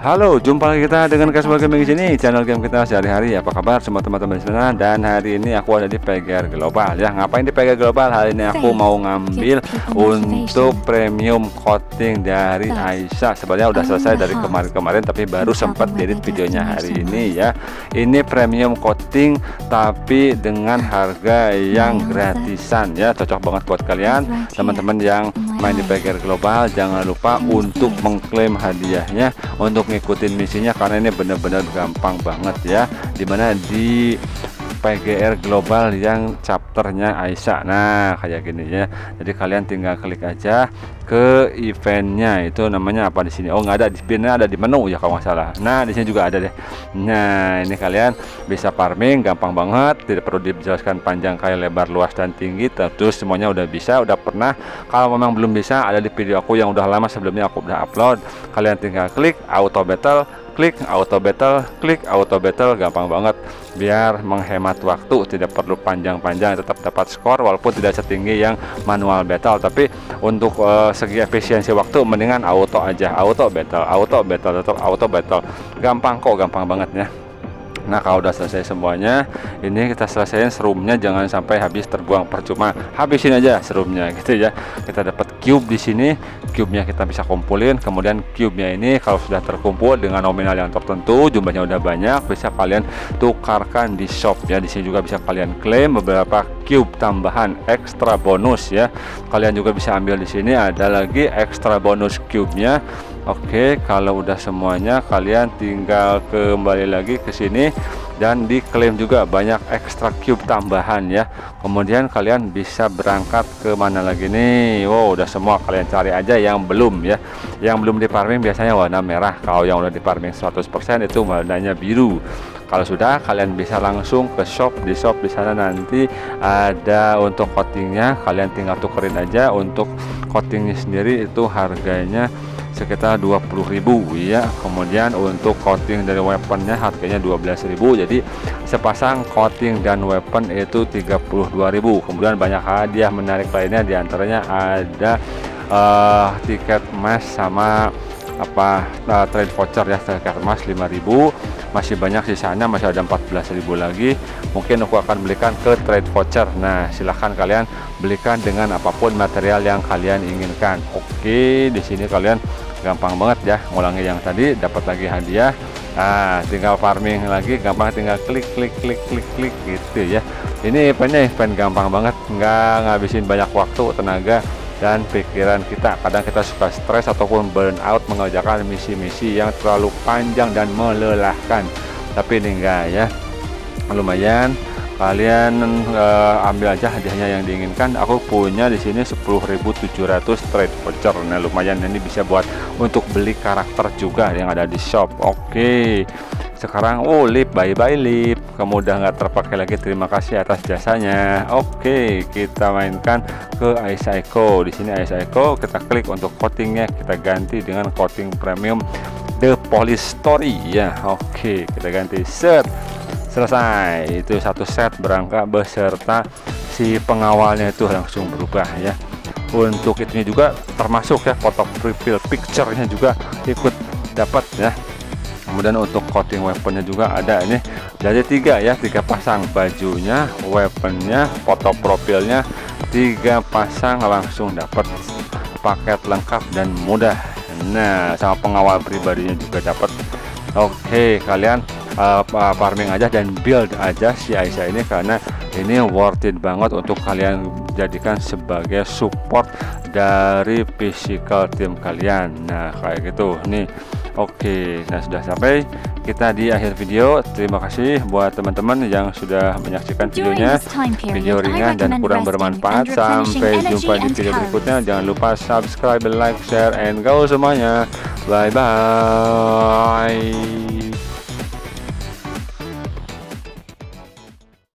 Halo, jumpa lagi kita dengan Casual Gaming di sini, channel game kita sehari-hari. Apa kabar semua teman-teman di sana? Dan hari ini aku ada di PGR Global ya. Ngapain di PGR Global? Hari ini aku mau ngambil untuk premium coating dari Aisyah. Sebenarnya udah selesai dari kemarin-kemarin, tapi baru sempat edit videonya hari ini ya. Ini premium coating tapi dengan harga yang gratisan ya. Cocok banget buat kalian teman-teman yang main di PGR Global. Jangan lupa untuk mengklaim hadiahnya untuk ngikutin misinya, karena ini benar-benar gampang banget ya, dimana di PGR Global yang chapternya Aisyah. Nah kayak gini ya, jadi kalian tinggal klik aja ke eventnya, itu namanya apa di sini. Oh nggak ada di sini, ada di menu ya kalau nggak salah. Nah di sini juga ada deh. Nah ini kalian bisa farming gampang banget, tidak perlu dijelaskan panjang kayak lebar, luas dan tinggi. Terus semuanya udah bisa, udah pernah. Kalau memang belum bisa, ada di video aku yang udah lama sebelumnya aku udah upload. Kalian tinggal klik auto battle, klik auto battle, klik auto battle, gampang banget biar menghemat waktu, tidak perlu panjang-panjang, tetap dapat skor walaupun tidak setinggi yang manual battle. Tapi untuk segi efisiensi waktu mendingan auto aja, auto battle, tetap auto battle, gampang kok, gampang banget ya. Nah kalau udah selesai semuanya, ini kita selesaiin serumnya, jangan sampai habis terbuang percuma, habisin aja serumnya gitu ya. Kita dapat cube di sini, cube-nya kita bisa kumpulin. Kemudian cube-nya ini kalau sudah terkumpul dengan nominal yang tertentu, jumlahnya udah banyak, bisa kalian tukarkan di shop ya. Di sini juga bisa kalian klaim beberapa cube tambahan ekstra bonus ya. Kalian juga bisa ambil di sini, ada lagi ekstra bonus cube-nya. Oke, kalau udah semuanya kalian tinggal kembali lagi ke sini dan diklaim juga banyak ekstra cube tambahan ya. Kemudian kalian bisa berangkat ke mana lagi nih? Wow, udah semua, kalian cari aja yang belum ya. Yang belum di farming biasanya warna merah, kalau yang udah di farming 100% itu warnanya biru. Kalau sudah, kalian bisa langsung ke shop. Di shop di sana nanti ada untuk coatingnya, kalian tinggal tukerin aja. Untuk coatingnya sendiri itu harganya sekitar 20.000 ya. Kemudian untuk coating dari weaponnya harganya 12.000. Jadi sepasang coating dan weapon itu 32.000. Kemudian banyak hadiah menarik lainnya, diantaranya ada tiket emas sama trade voucher ya, tiket emas 5.000. Masih banyak sisanya, masih ada 14.000 lagi. Mungkin aku akan belikan ke trade voucher. Nah silahkan kalian belikan dengan apapun material yang kalian inginkan. Oke, di sini kalian gampang banget ya, ngulangi yang tadi, dapat lagi hadiah. Nah tinggal farming lagi, gampang, tinggal klik gitu ya. Ini event gampang banget, nggak ngabisin banyak waktu, tenaga dan pikiran kita. Kadang kita suka stres ataupun burn out mengerjakan misi-misi yang terlalu panjang dan melelahkan, tapi ini enggak ya, lumayan. Kalian ambil aja hadiahnya yang diinginkan. Aku punya di sini 10.700 trade voucher. Nah lumayan, ini bisa buat untuk beli karakter juga yang ada di shop. Oke, sekarang Lip, bye Lip, kamu udah nggak terpakai lagi, terima kasih atas jasanya. Oke, kita mainkan ke Aisyah Echo. Di sini Aisyah Echo, kita klik untuk coatingnya, kita ganti dengan coating premium The Police Story ya. Oke, kita ganti, set, selesai. Itu satu set berangkat beserta si pengawalnya itu langsung berubah ya. Untuk itunya juga termasuk ya, foto profile picture-nya juga ikut dapat ya. Kemudian untuk coating weaponnya juga ada, ini jadi 3 ya, 3 pasang bajunya, weaponnya, foto profilnya, 3 pasang langsung dapat paket lengkap dan mudah. Nah sama pengawal pribadinya juga dapat. Oke, kalian farming aja dan build aja si Aisyah ini, karena ini worth it banget untuk kalian jadikan sebagai support dari physical team kalian. Nah kayak gitu nih. Oke, nah sudah sampai kita di akhir video. Terima kasih buat teman-teman yang sudah menyaksikan videonya. Video ringan dan kurang bermanfaat. Sampai jumpa di video berikutnya. Jangan lupa subscribe, like, share, and go semuanya. Bye bye.